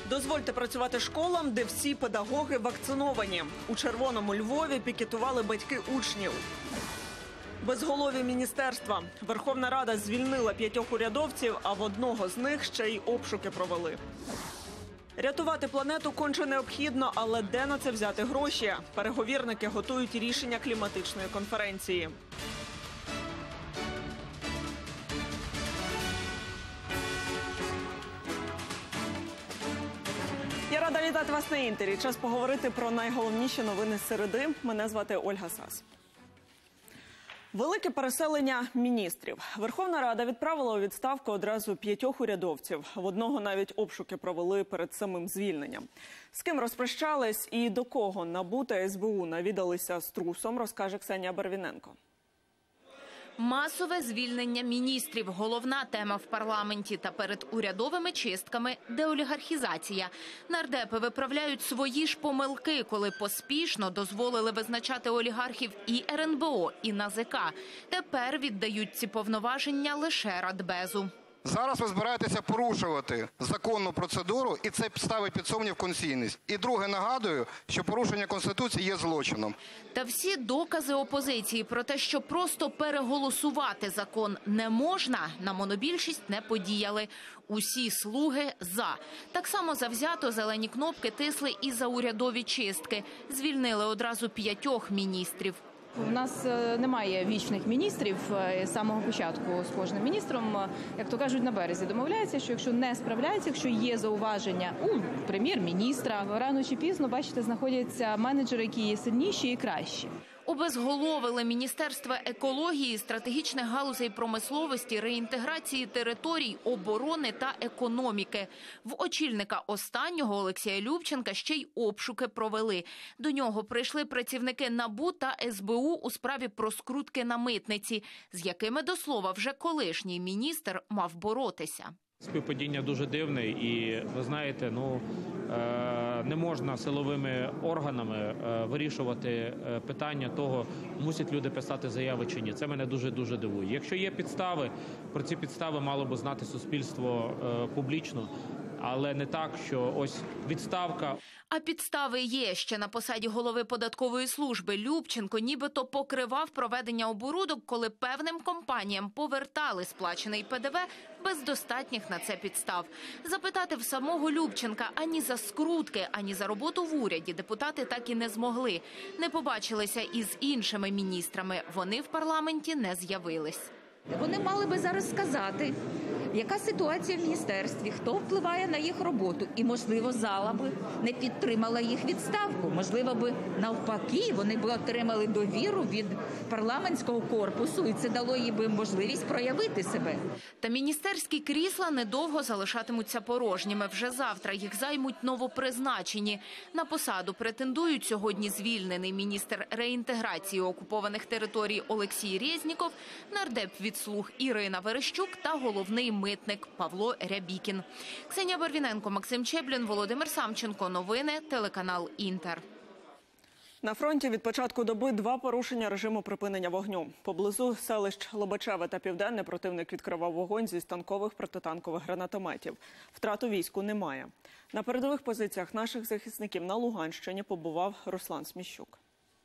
Дозвольте працювати школам, де всі педагоги вакциновані. У Червоному Львові пікетували батьки учнів. Безголові міністерства. Верховна Рада звільнила 5 урядовців, а в одного з них ще й обшуки провели. Рятувати планету конче необхідно, але де на це взяти гроші? Переговірники готують рішення кліматичної конференції. Я рада вітати вас на Інтері. Час поговорити про найголовніші новини середи. Мене звати Ольга Сас. Велике переселення міністрів. Верховна Рада відправила у відставку одразу 5 урядовців. В одного навіть обшуки провели перед самим звільненням. З ким розпрощались і до кого НАБУ та СБУ навідалися з трусом, розкаже Ксенія Барвіненко. Масове звільнення міністрів – головна тема в парламенті. Та перед урядовими чистками – деолігархізація. Нардепи виправляють свої ж помилки, коли поспішно дозволили визначати олігархів і РНБО, і НАЗК. Тепер віддають ці повноваження лише Радбезу. Зараз ви збираєтеся порушувати законну процедуру, і це ставить під сумнів конституційність. І друге, нагадую, що порушення Конституції є злочином. Та всі докази опозиції про те, що просто переголосувати закон не можна, на монобільшість не подіяли. Усі слуги «за». Так само завзято зелені кнопки тисли і за урядові чистки. Звільнили одразу 5 міністрів. У нас немає вічних міністрів. З самого початку з кожним міністром, як то кажуть, на березі домовляється, що якщо не справляється, якщо є зауваження у прем'єр-міністра, рано чи пізно, бачите, знаходяться менеджери, які є сильніші і кращі. Обезголовили Міністерства екології, стратегічних галузей промисловості, реінтеграції територій, оборони та економіки. В очільника останнього Олексія Любченка ще й обшуки провели. До нього прийшли працівники НАБУ та СБУ у справі про скрутки на митниці, з якими, до слова, вже колишній міністр мав боротися. Співпадіння дуже дивне і, ви знаєте, не можна силовими органами вирішувати питання того, мусять люди писати заяви чи ні. Це мене дуже-дуже дивує. Якщо є підстави, про ці підстави мало б знати суспільство публічно, але не так, що ось відставка. А підстави є. Ще на посаді голови податкової служби Любченко нібито покривав проведення оборудок, коли певним компаніям повертали сплачений ПДВ без достатніх на це підстав. Запитати в самого Любченка ані за скрутки, ані за роботу в уряді депутати так і не змогли. Не побачилися із іншими міністрами. Вони в парламенті не з'явились. Вони мали би зараз сказати, яка ситуація в міністерстві, хто впливає на їх роботу. І, можливо, зала би не підтримала їх відставку. Можливо, би навпаки, вони б отримали довіру від парламентського корпусу, і це дало їм би можливість проявити себе. Та міністерські крісла недовго залишатимуться порожніми. Вже завтра їх займуть новопризначені. На посаду претендують сьогодні звільнений міністр реінтеграції окупованих територій Олексій Резніков, нардеп від «Слуг» Ірина Верещук та головний митник Павло Рябікін. Ксенія Барвіненко, Максим Чеблін, Володимир Самченко. Новини, телеканал «Інтер». На фронті від початку доби 2 порушення режиму припинення вогню. Поблизу селищ Лобачеве та Південне противник відкривав вогонь зі станкових протитанкових гранатометів. Втрат у війську немає. На передових позиціях наших захисників на Луганщині побував Руслан Сміщук.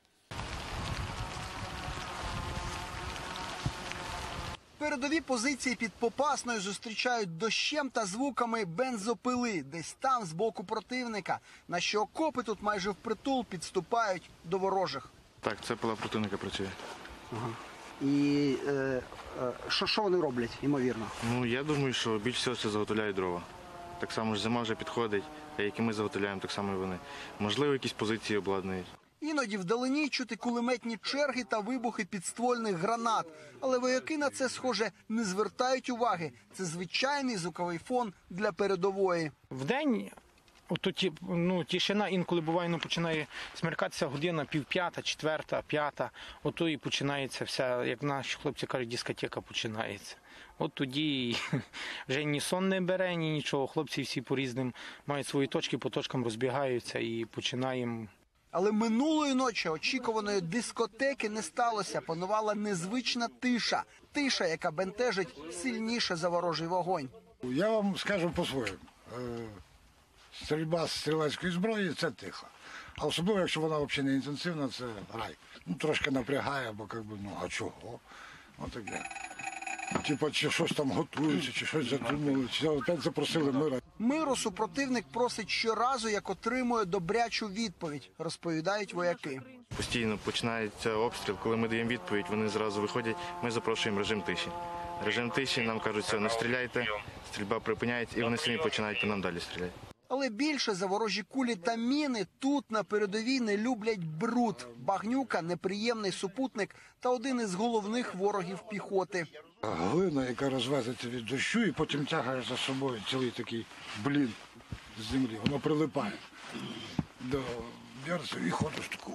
Передові позиції під Попасною зустрічають дощем та звуками бензопили. Десь там, з боку противника. Наші окопи тут майже впритул підступають до ворожих. Так, це пила противника працює. Ага. І що вони роблять, ймовірно? Я думаю, що більш всього це заготовляють дрова. Так само ж зима вже підходить, а які ми заготовляємо, так само і вони. Можливо, якісь позиції обладнують. Іноді вдалині чути кулеметні черги та вибухи підствольних гранат. Але вояки на це, схоже, не звертають уваги. Це звичайний звуковий фон для передової. Вдень тишина, інколи буває, починає смеркатися година, 5:30, 4:00, 5:00. Ото і починається вся, як наші хлопці кажуть, дискотека починається. От тоді вже ні сон не бере, ні нічого. Хлопці всі по різним мають свої точки, по точкам розбігаються і починаємо. Але минулої ночі очікуваної дискотеки не сталося. Панувала незвична тиша. Тиша, яка бентежить сильніше за ворожий вогонь. Я вам скажу по-своєму. Стрільба з стрілецької зброї – це тихо. А особливо, якщо вона взагалі не інтенсивна, це рай. Трошки напрягає, бо а чого? Отаке. Типа, чи щось там готується, чи щось задумали, чи опять запросили мира. Миру супротивник просить щоразу, як отримує добрячу відповідь, розповідають вояки. Постійно починається обстріл. Коли ми даємо відповідь, вони зразу виходять, ми запрошуємо режим тиші. Режим тиші, нам кажуть, все, не стріляйте, стрільба припиняється, і вони самі починають по нам далі стріляти. Але більше за ворожі кулі та міни тут на передовій не люблять бруд. Багнюка – неприємний супутник та один із головних ворогів піхоти. Глина, яка розвезеться від дощу і потім тягає за собою цілий такий блін з землі. Воно прилипає до берця і ходиш таку.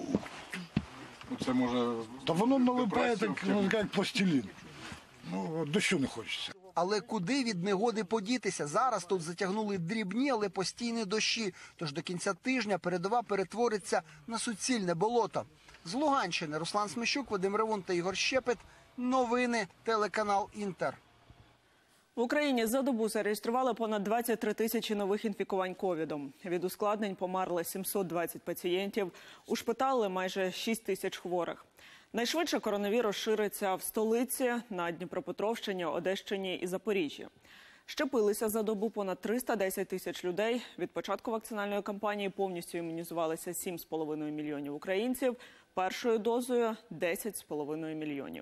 Це може... Та воно налипає так, як пластилін. Дощу не хочеться. Але куди від негоди подітися? Зараз тут затягнули дрібні, але постійні дощі. Тож до кінця тижня передова перетвориться на суцільне болото. З Луганщини Руслан Смещук, Вадим Ревун та Ігор Щепет. Новини, телеканал «Інтер». В Україні за добу зареєстрували понад 23 тисячі нових інфікувань ковідом. Від ускладнень померли 720 пацієнтів, ушпиталили майже 6 тисяч хворих. Найшвидше коронавірус шириться в столиці, на Дніпропетровщині, Одещині і Запоріжжі. Щепилися за добу понад 310 тисяч людей. Від початку вакцинальної кампанії повністю імунізувалися 7,5 мільйонів українців. Першою дозою – 10,5 мільйонів.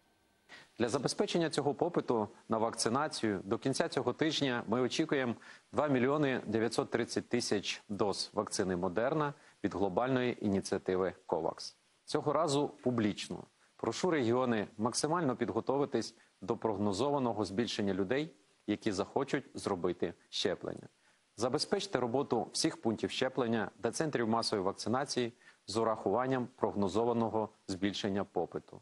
Для забезпечення цього попиту на вакцинацію до кінця цього тижня ми очікуємо 2 мільйони 930 тисяч доз вакцини Модерна від глобальної ініціативи COVAX. Цього разу публічно. Прошу регіони максимально підготовитись до прогнозованого збільшення людей, які захочуть зробити щеплення. Забезпечте роботу всіх пунктів щеплення та центрів масової вакцинації з урахуванням прогнозованого збільшення попиту.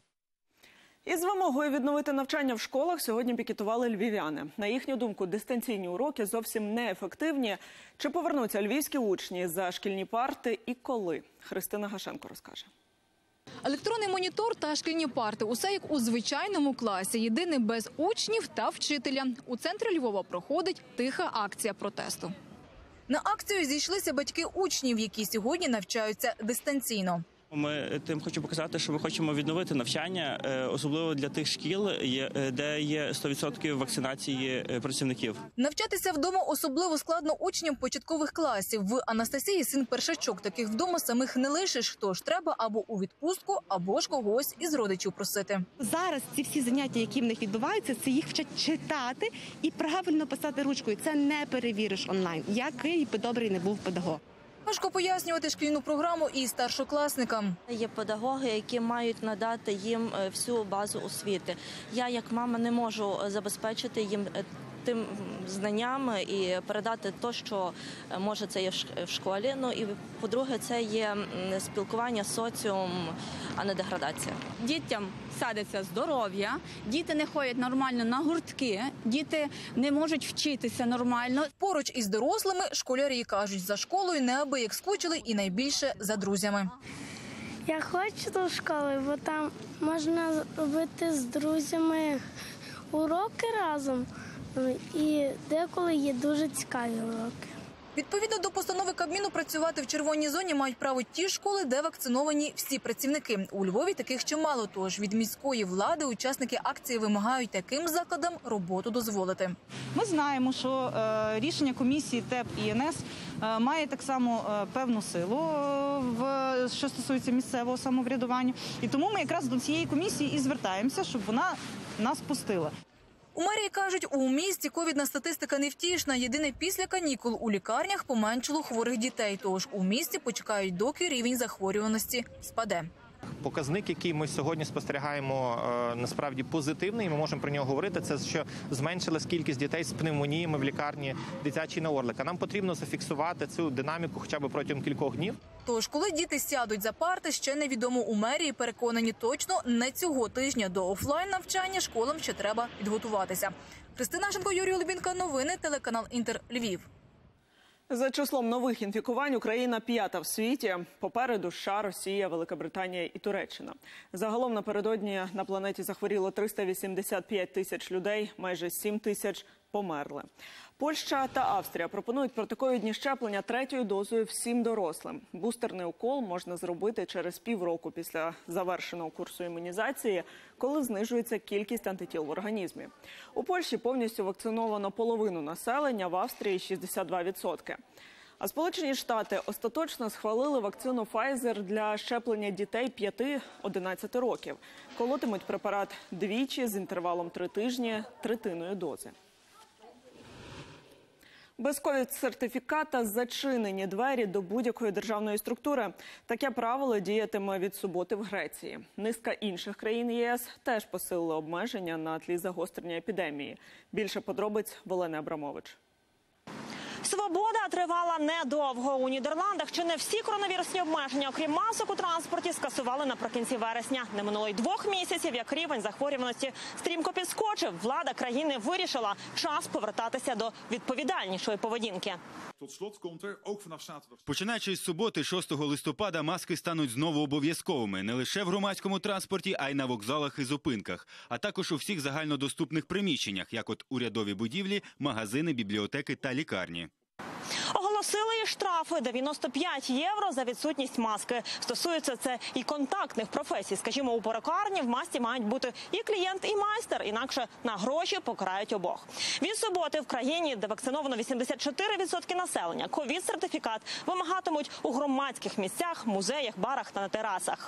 Із вимогою відновити навчання в школах сьогодні пікетували львів'яни. На їхню думку, дистанційні уроки зовсім неефективні. Чи повернуться львівські учні за шкільні парти і коли? Христина Гашенко розкаже. Електронний монітор та шкільні парти – усе як у звичайному класі. Єдине без учнів та вчителя. У центрі Львова проходить тиха акція протесту. На акцію зійшлися батьки учнів, які сьогодні навчаються дистанційно. Ми тим хочемо показати, що ми хочемо відновити навчання, особливо для тих шкіл, де є 100% вакцинації працівників. Навчатися вдома особливо складно учням початкових класів. В Анастасії син першачок. Таких вдома самих не лишиш, тож треба або у відпустку, або ж когось із родичів просити. Зараз ці всі заняття, які в них відбуваються, це їх вчать читати і правильно писати ручкою. Це не перевіриш онлайн, який би добрий не був педагог. Важко пояснювати шкільну програму і старшокласникам. Є педагоги, які мають надати їм всю базу освіти. Я, як мама, не можу забезпечити їм тим знанням і передати те, що може це є в школі. Ну і по-друге, це є спілкування з соціумом, а не деградація. Дітям садиться здоров'я, діти не ходять нормально на гуртки, діти не можуть вчитися нормально. Поруч із дорослими школярі кажуть, за школою неабияк скучили і найбільше за друзями. Я хочу до школи, бо там можна робити з друзями уроки разом. І деколи є дуже цікаві уроки. Відповідно до постанови Кабміну, працювати в червоній зоні мають право ті школи, де вакциновані всі працівники. У Львові таких чимало, тож від міської влади учасники акції вимагають таким закладам роботу дозволити. Ми знаємо, що рішення комісії ТЕП і НС має так само певну силу, що стосується місцевого самоврядування. І тому ми якраз до цієї комісії і звертаємося, щоб вона нас пустила. У мерії кажуть, у місті ковідна статистика невтішна. Єдине, після канікул у лікарнях поменшало хворих дітей. Тож у місті почекають, доки рівень захворюваності спаде. Показник, який ми сьогодні спостерігаємо, насправді позитивний, ми можемо про нього говорити, це що зменшилась кількість дітей з пневмоніями в лікарні дитячій на Орлика. Нам потрібно зафіксувати цю динаміку хоча б протягом кількох днів. Тож, коли діти сядуть за парти, ще невідомо. У мерії переконані точно не цього тижня. До офлайн-навчання школам ще треба підготуватися. Христина Гашенко, Юрій Олубінка, новини, телеканал «Інтер», Львів. За числом нових інфікувань Україна 5-та в світі. Попереду США, Росія, Великобританія і Туреччина. Загалом напередодні на планеті захворіло 385 тисяч людей, майже 7 тисяч померли. Польща та Австрія пропонують протиковідні щеплення 3-ю дозою всім дорослим. Бустерний укол можна зробити через півроку після завершеного курсу імунізації, коли знижується кількість антитіл в організмі. У Польщі повністю вакциновано половину населення, в Австрії – 62%. А Сполучені Штати остаточно схвалили вакцину Pfizer для щеплення дітей 5-11 років. Колотимуть препарат двічі з інтервалом 3 тижні третиною дози. Без ковід-сертифіката зачинені двері до будь-якої державної структури. Таке правило діятиме від суботи в Греції. Низка інших країн ЄС теж посилили обмеження на тлі загострення епідемії. Більше подробиць Олени Абрамович. Свобода тривала недовго. У Нідерландах чи не всі коронавірусні обмеження, окрім масок у транспорті, скасували наприкінці вересня. Не минуло й 2 місяців, як рівень захворюваності стрімко підскочив. Влада країни вирішила – час повертатися до відповідальнішої поведінки. Починаючи з суботи, 6 листопада, маски стануть знову обов'язковими. Не лише в громадському транспорті, а й на вокзалах і зупинках. А також у всіх загальнодоступних приміщеннях, як от урядові будівлі, магазини, бібліотеки та лікарні. Оголосили і штрафи – 95 євро за відсутність маски. Стосується це і контактних професій. Скажімо, у перукарні в масці мають бути і клієнт, і майстер. Інакше на гроші покарають обох. Від суботи в країні, де вакциновано 84% населення, ковід-сертифікат вимагатимуть у громадських місцях, музеях, барах та на терасах.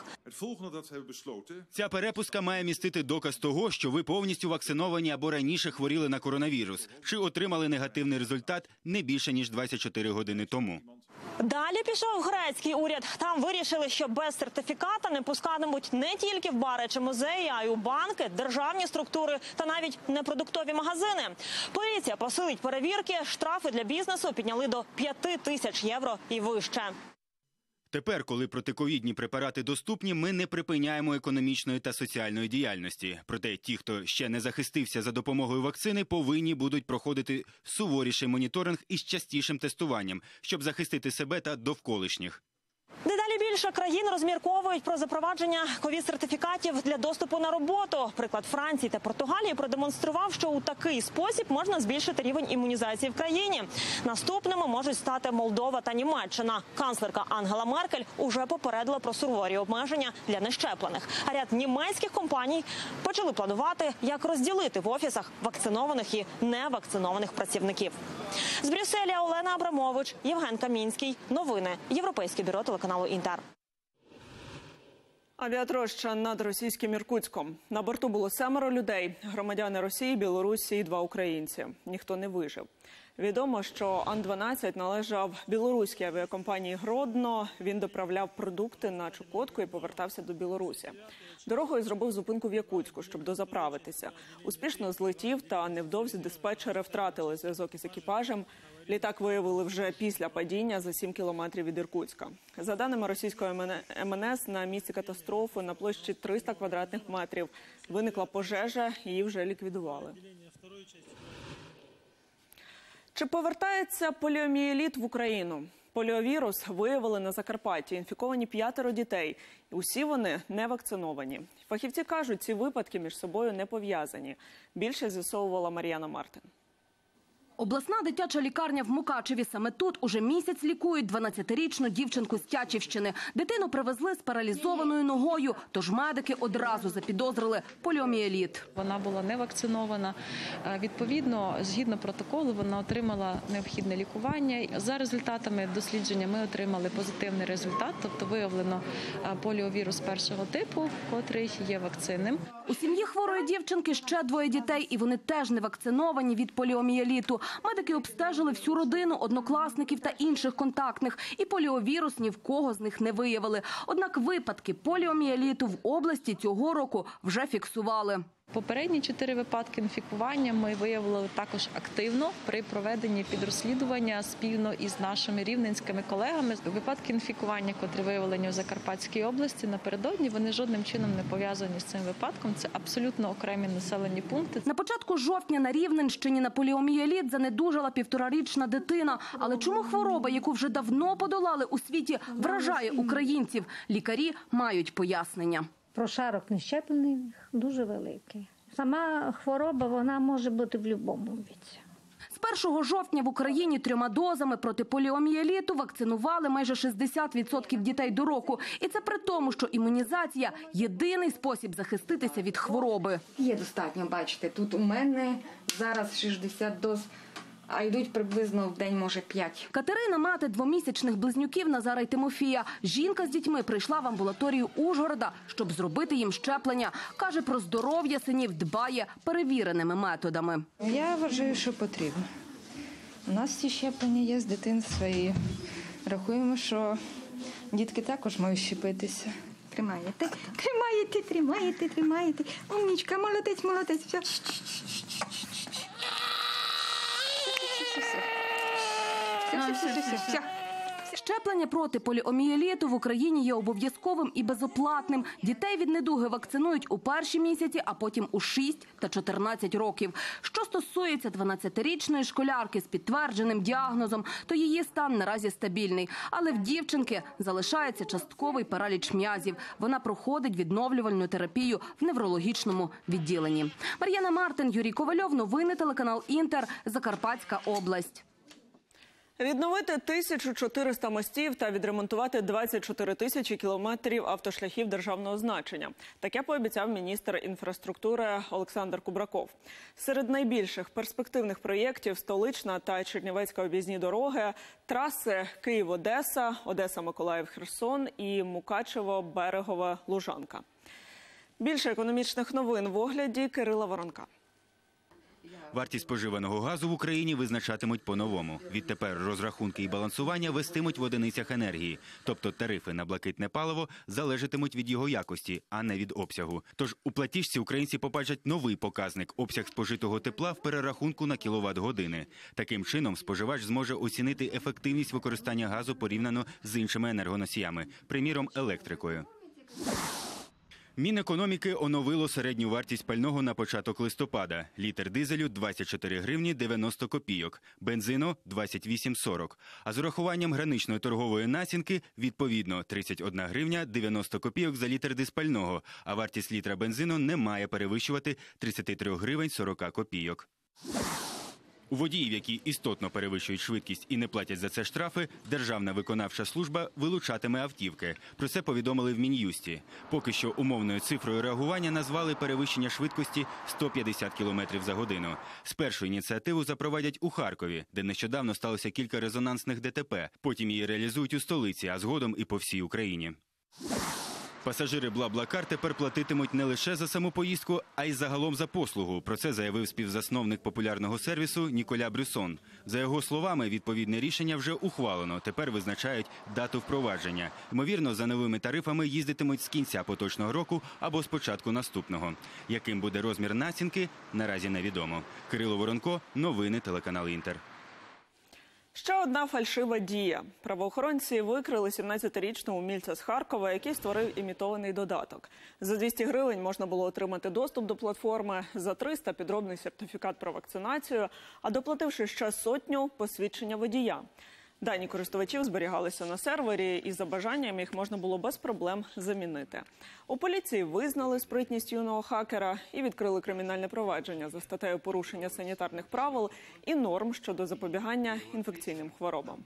Ця перепустка має містити доказ того, що ви повністю вакциновані або раніше хворіли на коронавірус, чи отримали негативний результат не більше, ніж 24 години тому. Далі пішов грецький уряд. Там вирішили, що без сертифіката не пускатимуть не тільки в бари чи музеї, а й у банки, державні структури та навіть непродуктові магазини. Поліція посилить перевірки, штрафи для бізнесу підняли до 5000 євро і вище. Тепер, коли протиковідні препарати доступні, ми не припиняємо економічної та соціальної діяльності. Проте ті, хто ще не захистився за допомогою вакцини, повинні будуть проходити суворіший моніторинг із частішим тестуванням, щоб захистити себе та довколишніх. Дедалі більше країн розмірковують про запровадження ковід-сертифікатів для доступу на роботу. Приклад Франції та Португалії продемонстрував, що у такий спосіб можна збільшити рівень імунізації в країні. Наступними можуть стати Молдова та Німеччина. Канцлерка Ангела Меркель уже попередила про суворі обмеження для нещеплених. А ряд німецьких компаній почали планувати, як розділити в офісах вакцинованих і невакцинованих працівників. З Брюсселя Олена Абрамович, Євген Камінський. Новини. Європейське бюро телеканалу «Інтер». Авіатроща над російським Іркутськом. На борту було 7 людей – громадяни Росії, Білорусі і 2 українці. Ніхто не вижив. Відомо, що Ан-12 належав білоруській авіакомпанії «Гродно». Він доправляв продукти на Чукотку і повертався до Білорусі. Дорогою зробив зупинку в Якутську, щоб дозаправитися. Успішно злетів, та невдовзі диспетчери втратили зв'язок із екіпажем. Літак виявили вже після падіння за 7 кілометрів від Іркутська. За даними російського МНС, на місці катастрофи на площі 300 квадратних метрів виникла пожежа, її вже ліквідували. Чи повертається поліомієліт в Україну? Поліовірус виявили на Закарпатті. Інфіковані 5 дітей. Усі вони не вакциновані. Фахівці кажуть, ці випадки між собою не пов'язані. Більше з'ясовувала Мар'яна Мартин. Обласна дитяча лікарня в Мукачеві. Саме тут уже місяць лікують 12-річну дівчинку з Тячівщини. Дитину привезли з паралізованою ногою, тож медики одразу запідозрили поліомієліт. Вона була не вакцинована. Відповідно, згідно протоколу, вона отримала необхідне лікування. За результатами дослідження ми отримали позитивний результат, тобто виявлено поліовірус першого типу, котрий є вакцинним. У сім'ї хворої дівчинки ще 2 дітей, і вони теж не вакциновані від поліомієліту. Медики обстежили всю родину, однокласників та інших контактних. І поліовірус ні в кого з них не виявили. Однак випадки поліомієліту в області цього року вже фіксували. Попередні 4 випадки інфікування ми виявили також активно при проведенні підрозслідування спільно із нашими рівненськими колегами. Випадки інфікування, котрі виявлені у Закарпатській області напередодні, вони жодним чином не пов'язані з цим випадком. Це абсолютно окремі населені пункти. На початку жовтня на Рівненщині на поліомієліт занедужала 1,5-річна дитина. Але чому хвороба, яку вже давно подолали у світі, вражає українців? Лікарі мають пояснення. Прошарок нещеплених дуже великий. Сама хвороба, вона може бути в будь-якому віці. З 1 жовтня в Україні 3 дозами проти поліомієліту вакцинували майже 60% дітей до року. І це при тому, що імунізація – єдиний спосіб захиститися від хвороби. Є достатньо, бачите, тут у мене зараз 60 доз, а йдуть приблизно в день, може, 5. Катерина – мати 2-місячних близнюків Назара й Тимофія. Жінка з дітьми прийшла в амбулаторію Ужгорода, щоб зробити їм щеплення. Каже, про здоров'я синів дбає перевіреними методами. Я вважаю, що потрібно. У нас всі щеплення є з дитинства і рахуємо, що дітки також мають щепитися. Тримаєте, тримаєте, тримаєте, тримаєте. Умнічка, молодець, молодець. Все. Все. Щеплення проти поліомієліту в Україні є обов'язковим і безоплатним. Дітей від недуги вакцинують у перші місяці, а потім у 6 та 14 років. Що стосується 12-річної школярки з підтвердженим діагнозом, то її стан наразі стабільний. Але в дівчинки залишається частковий параліч м'язів. Вона проходить відновлювальну терапію в неврологічному відділенні. Мар'яна Мартин, Юрій Ковальов. Новини телеканал «Інтер», Закарпатська область. Відновити 1400 мостів та відремонтувати 24 тисячі кілометрів автошляхів державного значення. Таке пообіцяв міністр інфраструктури Олександр Кубраков. Серед найбільших перспективних проєктів – столична та чернівецька об'їзні дороги, траси Київ-Одеса, Одеса-Миколаїв-Херсон і Мукачево-Берегове-Лужанка. Більше економічних новин в огляді Кирила Воронка. Вартість споживаного газу в Україні визначатимуть по-новому. Відтепер розрахунки і балансування вестимуть в одиницях енергії. Тобто тарифи на блакитне паливо залежатимуть від його якості, а не від обсягу. Тож у платіжці українці побачать новий показник – обсяг спожитого тепла в перерахунку на кіловат-години. Таким чином споживач зможе оцінити ефективність використання газу порівняно з іншими енергоносіями, приміром електрикою. Мінекономіки оновило середню вартість пального на початок листопада. Літр дизелю – 24 гривні 90 копійок, бензину – 28,40. А з урахуванням граничної торгової націнки – відповідно 31 гривня 90 копійок за літр диспального, а вартість літра бензину не має перевищувати 33 гривень 40 копійок. У водіїв, які істотно перевищують швидкість і не платять за це штрафи, Державна виконавча служба вилучатиме автівки. Про це повідомили в Мін'юсті. Поки що умовною цифрою реагування назвали перевищення швидкості 150 км за годину. Спершу ініціативу запровадять у Харкові, де нещодавно сталося кілька резонансних ДТП. Потім її реалізують у столиці, а згодом і по всій Україні. Пасажири BlaBlaCar тепер платитимуть не лише за саму поїздку, а й загалом за послугу. Про це заявив співзасновник популярного сервісу Ніколя Брюсон. За його словами, відповідне рішення вже ухвалено. Тепер визначають дату впровадження. Ймовірно, за новими тарифами їздитимуть з кінця поточного року або з початку наступного. Яким буде розмір націнки, наразі невідомо. Кирило Воронко, новини телеканал «Інтер». Ще одна фальшива дія. Правоохоронці викрили 17-річного умільця з Харкова, який створив імітований додаток. За 200 гривень можна було отримати доступ до платформи, за 300 – підробний сертифікат про вакцинацію, а доплативши ще 100 – посвідчення водія. Дані користувачів зберігалися на сервері, і за бажанням їх можна було без проблем замінити. У поліції визнали спритність юного хакера і відкрили кримінальне провадження за статтею порушення санітарних правил і норм щодо запобігання інфекційним хворобам.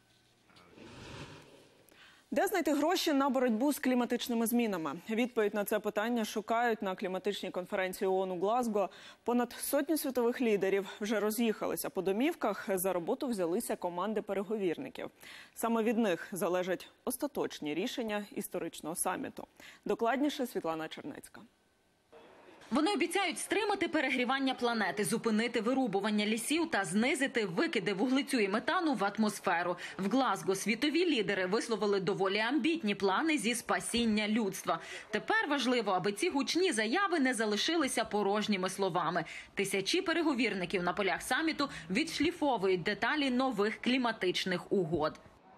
Де знайти гроші на боротьбу з кліматичними змінами? Відповідь на це питання шукають на кліматичній конференції ООН у Глазго. Понад 100 світових лідерів вже роз'їхалися по домівках. За роботу взялися команди переговірників. Саме від них залежать остаточні рішення історичного саміту. Докладніше Світлана Чернецька. Вони обіцяють стримати перегрівання планети, зупинити вирубування лісів та знизити викиди вуглецю і метану в атмосферу. В Глазго світові лідери висловили доволі амбітні плани зі спасіння людства. Тепер важливо, аби ці гучні заяви не залишилися порожніми словами. Тисячі переговірників на полях саміту відшліфовують деталі нових кліматичних угод.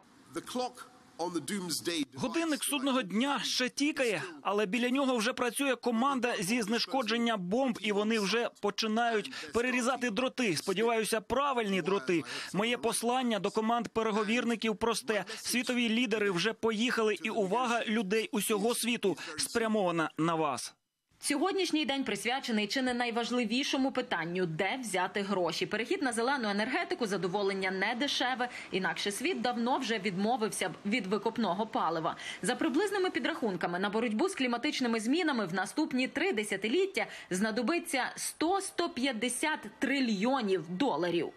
Годинник судного дня ще тікає, але біля нього вже працює команда зі знешкодження бомб, і вони вже починають перерізати дроти. Сподіваюся, правильні дроти. Моє послання до команд переговірників просте. Світові лідери вже поїхали, і увага людей усього світу спрямована на вас. Сьогоднішній день присвячений чи не найважливішому питанню – де взяти гроші. Перехід на зелену енергетику – задоволення не дешеве, інакше світ давно вже відмовився б від викопного палива. За приблизними підрахунками, на боротьбу з кліматичними змінами в наступні 3 десятиліття знадобиться 100-150 трильйонів доларів.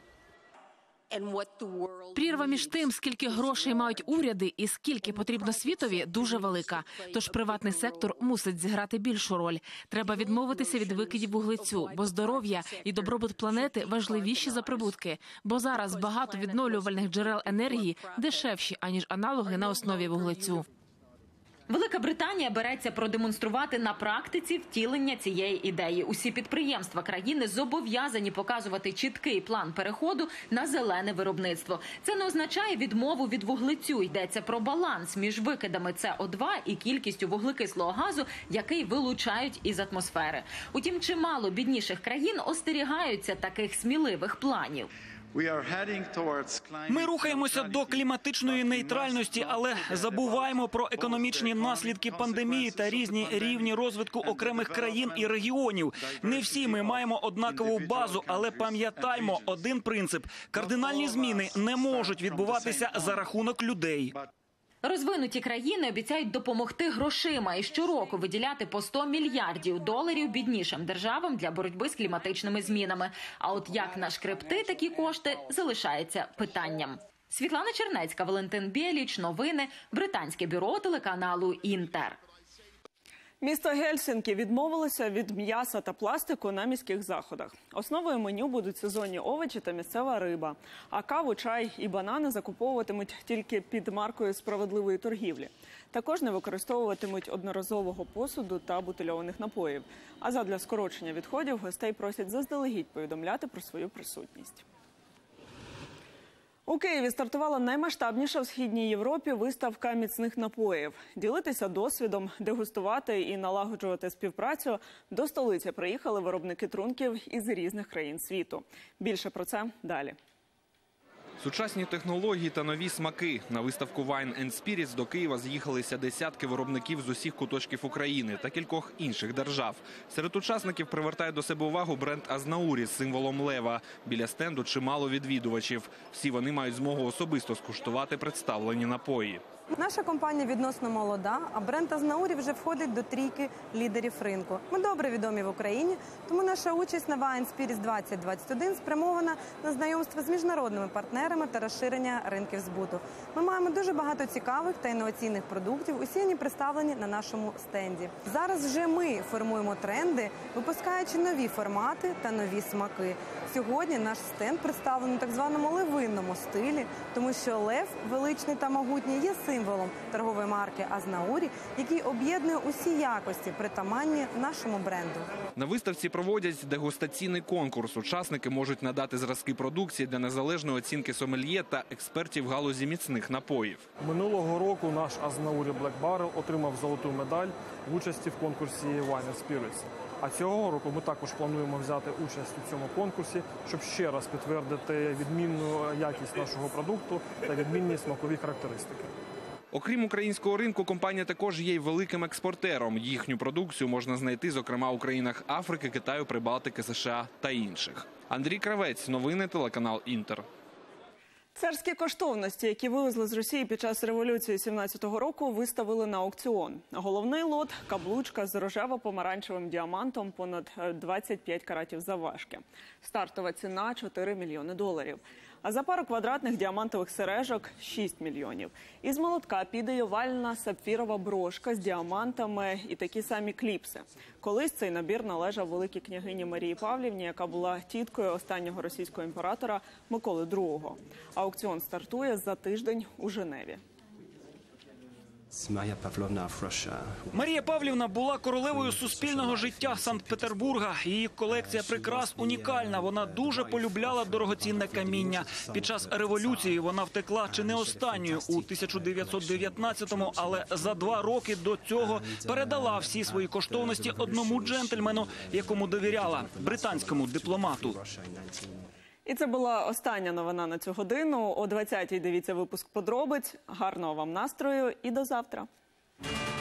Прірва між тим, скільки грошей мають уряди і скільки потрібно світові, дуже велика. Тож приватний сектор мусить зіграти більшу роль. Треба відмовитися від викидів вуглецю, бо здоров'я і добробут планети важливіші за прибутки. Бо зараз багато відновлювальних джерел енергії дешевші, аніж аналоги на основі вуглецю. Велика Британія береться продемонструвати на практиці втілення цієї ідеї. Усі підприємства країни зобов'язані показувати чіткий план переходу на зелене виробництво. Це не означає відмову від вуглецю. Йдеться про баланс між викидами СО2 і кількістю вуглекислого газу, який вилучають із атмосфери. Утім, чимало бідніших країн остерігаються таких сміливих планів. Ми рухаємося до кліматичної нейтральності, але забуваємо про економічні наслідки пандемії та різні рівні розвитку окремих країн і регіонів. Не всі ми маємо однакову базу, але пам'ятаймо один принцип – кардинальні зміни не можуть відбуватися за рахунок людей. Розвинуті країни обіцяють допомогти грошима і щороку виділяти по 100 мільярдів доларів біднішим державам для боротьби з кліматичними змінами. А от як нашкребти такі кошти – залишається питанням. Світлана Чернецька, Валентин Біліч, новини, британське бюро телеканалу «Інтер». Місто Гельсінкі відмовилося від м'яса та пластику на міських заходах. Основою меню будуть сезонні овочі та місцева риба. А каву, чай і банани закуповуватимуть тільки під маркою справедливої торгівлі. Також не використовуватимуть одноразового посуду та бутильованих напоїв. А задля скорочення відходів гостей просять заздалегідь повідомляти про свою присутність. У Києві стартувала наймасштабніша в Східній Європі виставка міцних напоїв. Ділитися досвідом, дегустувати і налагоджувати співпрацю до столиці приїхали виробники трунків із різних країн світу. Більше про це далі. Сучасні технології та нові смаки. На виставку Wine and Spirits до Києва з'їхалися десятки виробників з усіх куточків України та кількох інших держав. Серед учасників привертає до себе увагу бренд Азнаурі з символом лева. Біля стенду чимало відвідувачів. Всі вони мають змогу особисто скуштувати представлені напої. Наша компанія відносно молода, а бренд Азнаурі вже входить до трійки лідерів ринку. Ми добре відомі в Україні, тому наша участь на Wine Spirits 2021 спрямована на знайомство з міжнародними партнерами та розширення ринків збуту. Ми маємо дуже багато цікавих та інноваційних продуктів, усі вони представлені на нашому стенді. Зараз вже ми формуємо тренди, випускаючи нові формати та нові смаки. Сьогодні наш стенд представлений у так званому левинному стилі, тому що лев, величний та могутній, є символом торгової марки Азнаурі, який об'єднує усі якості, притаманні нашому бренду. На виставці проводять дегустаційний конкурс. Учасники можуть надати зразки продукції для незалежної оцінки сомельє та експертів в галузі міцних напоїв. Минулого року наш Азнаурі Black Barrel отримав золоту медаль в участі в конкурсі Wine and Spirits. А цього року ми також плануємо взяти участь у цьому конкурсі, щоб ще раз підтвердити відмінну якість нашого продукту та відмінні смакові характеристики. Окрім українського ринку, компанія також є й великим експортером. Їхню продукцію можна знайти, зокрема, у країнах Африки, Китаю, Прибалтики, США та інших. Андрій Кравець, новини, телеканал «Інтер». Царські коштовності, які вивезли з Росії під час революції 17-го року, виставили на аукціон. Головний лот – каблучка з рожево-помаранчевим діамантом понад 25 каратів завважки. Стартова ціна – 4 мільйони доларів. А за пару квадратних діамантових сережок – 6 мільйонів. Із молотка піде й овальна сапфірова брошка з діамантами і такі самі кліпси. Колись цей набір належав великій княгині Марії Павлівні, яка була тіткою останнього російського імператора Миколи II. Аукціон стартує за тиждень у Женеві. Марія Павлівна була королевою суспільного життя Санкт-Петербурга. Її колекція прикрас унікальна. Вона дуже полюбляла дорогоцінне каміння. Під час революції вона втекла чи не останньою у 1919-му, але за 2 роки до цього передала всі свої коштовності одному джентльмену, якому довіряла – британському дипломату. І це була остання новина на цю годину. О 20-й дивіться випуск подробиць. Гарного вам настрою і до завтра.